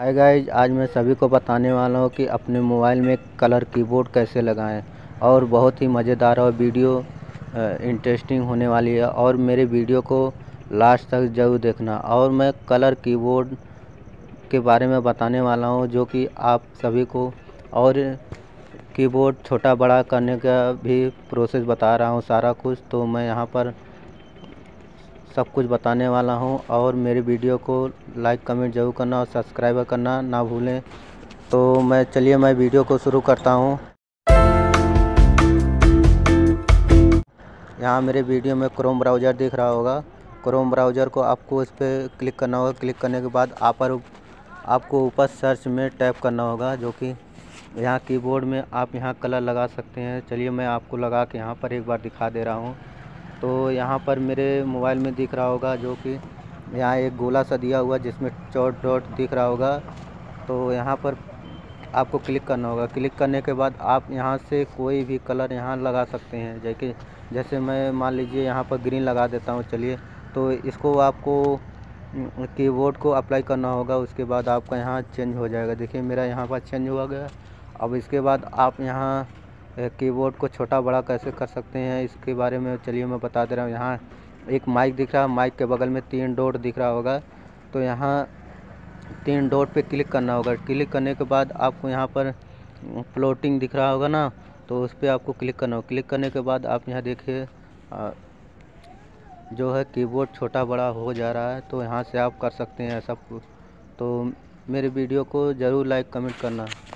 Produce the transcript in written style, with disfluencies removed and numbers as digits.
Hi guys, आज मैं सभी को बताने वाला हूँ कि अपने मोबाइल में कलर कीबोर्ड कैसे लगाएं। और बहुत ही मज़ेदार और वीडियो इंटरेस्टिंग होने वाली है और मेरे वीडियो को लास्ट तक ज़रूर देखना। और मैं कलर कीबोर्ड के बारे में बताने वाला हूँ जो कि आप सभी को, और कीबोर्ड छोटा बड़ा करने का भी प्रोसेस बता रहा हूँ सारा कुछ। तो मैं यहाँ पर सब कुछ बताने वाला हूँ और मेरे वीडियो को लाइक कमेंट ज़रूर करना और सब्सक्राइब करना ना भूलें। तो मैं वीडियो को शुरू करता हूँ। यहाँ मेरे वीडियो में क्रोम ब्राउज़र दिख रहा होगा। क्रोम ब्राउज़र को आपको इस पर क्लिक करना होगा। क्लिक करने के बाद आपको ऊपर सर्च में टैप करना होगा, जो कि यहाँ कीबोर्ड में आप यहाँ कलर लगा सकते हैं। चलिए मैं आपको लगा के यहाँ पर एक बार दिखा दे रहा हूँ। तो यहाँ पर मेरे मोबाइल में दिख रहा होगा, जो कि यहाँ एक गोला सा दिया हुआ जिसमें डॉट डॉट दिख रहा होगा। तो यहाँ पर आपको क्लिक करना होगा। क्लिक करने के बाद आप यहाँ से कोई भी कलर यहाँ लगा सकते हैं। जैसे मैं मान लीजिए यहाँ पर ग्रीन लगा देता हूँ। चलिए, तो इसको आपको कीबोर्ड को अप्लाई करना होगा। उसके बाद आपका यहाँ चेंज हो जाएगा। देखिए मेरा यहाँ पर चेंज हो गया। अब इसके बाद आप यहाँ कीबोर्ड को छोटा बड़ा कैसे कर सकते हैं इसके बारे में चलिए मैं बता दे रहा हूँ। यहाँ एक माइक दिख रहा है, माइक के बगल में 3 डॉट दिख रहा होगा। तो यहाँ 3 डॉट पे क्लिक करना होगा। क्लिक करने के बाद आपको यहाँ पर फ्लोटिंग दिख रहा होगा ना, तो उस पर आपको क्लिक करना होगा। क्लिक करने के बाद आप यहाँ देखिए जो है कीबोर्ड छोटा बड़ा हो जा रहा है। तो यहाँ से आप कर सकते हैं सब कुछ। तो मेरे वीडियो को ज़रूर लाइक कमेंट करना।